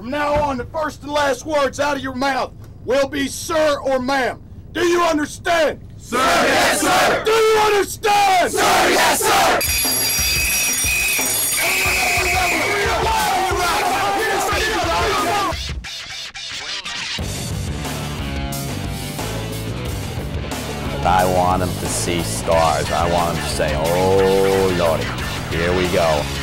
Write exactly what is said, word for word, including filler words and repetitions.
From now on, the first and last words out of your mouth will be sir or ma'am. Do you understand? Sir, yes, sir! Do you understand? Sir, yes, sir! I want him to see stars. I want him to say, oh, Lordy, here we go.